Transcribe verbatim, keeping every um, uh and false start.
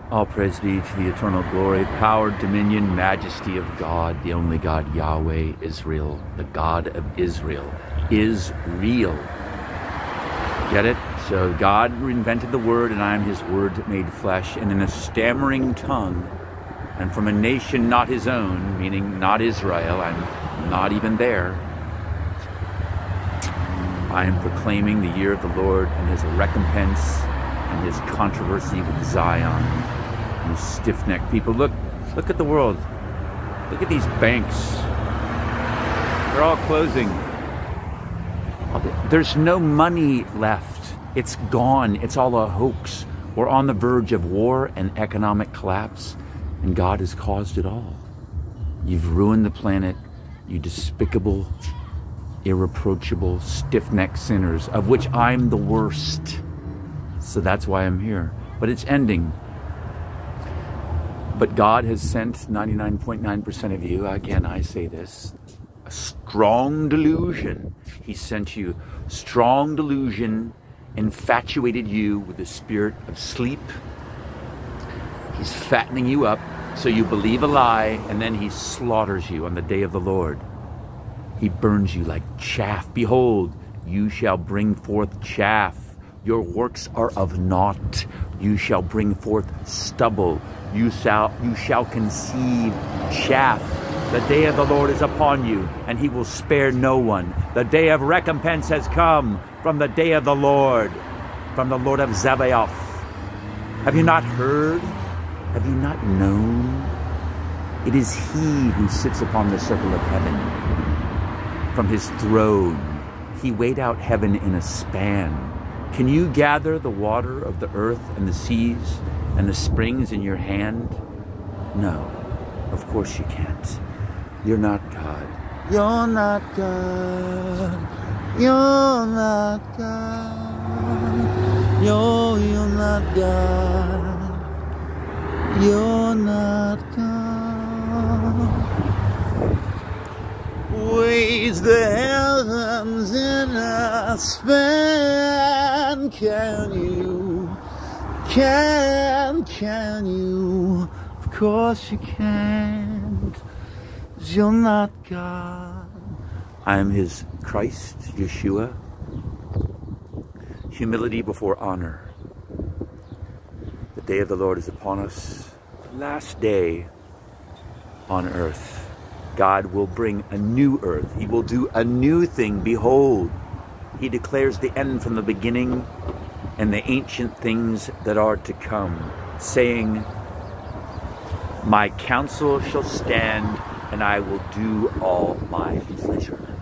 All praise be to the eternal glory, power, dominion, majesty of God, the only God, Yahweh, Israel, the God of Israel, is real. Get it? So God invented the Word, and I am His Word made flesh, and in a stammering tongue, and from a nation not His own, meaning not Israel, I'm not even there, I am proclaiming the year of the Lord and His recompense and His controversy with Zion. You stiff-necked people. Look, look at the world. Look at these banks. They're all closing. There's no money left. It's gone. It's all a hoax. We're on the verge of war and economic collapse, and God has caused it all. You've ruined the planet, you despicable, irreproachable, stiff-necked sinners, of which I'm the worst. So that's why I'm here. But it's ending. But God has sent ninety-nine point nine percent of you, again I say this, a strong delusion. He sent you strong delusion, infatuated you with the spirit of sleep. He's fattening you up so you believe a lie, and then He slaughters you on the day of the Lord. He burns you like chaff. Behold, you shall bring forth chaff. Your works are of naught. You shall bring forth stubble. You shall, you shall conceive chaff. The day of the Lord is upon you, and He will spare no one. The day of recompense has come from the day of the Lord, from the Lord of Zebaoth. Have you not heard? Have you not known? It is He who sits upon the circle of heaven. From His throne, He weighed out heaven in a span. Can you gather the water of the earth and the seas and the springs in your hand? No, of course you can't. You're not God. You're not God. You're not God. You're, you're not God. You're not God. Weighs the heavens in a span. Can you? Can, can you? Of course you can't. 'Cause you're not God. I am His Christ, Yeshua. Humility before honor. The day of the Lord is upon us. The last day on earth. God will bring a new earth. He will do a new thing. Behold, He declares the end from the beginning and the ancient things that are to come, saying, my counsel shall stand, and I will do all my pleasure.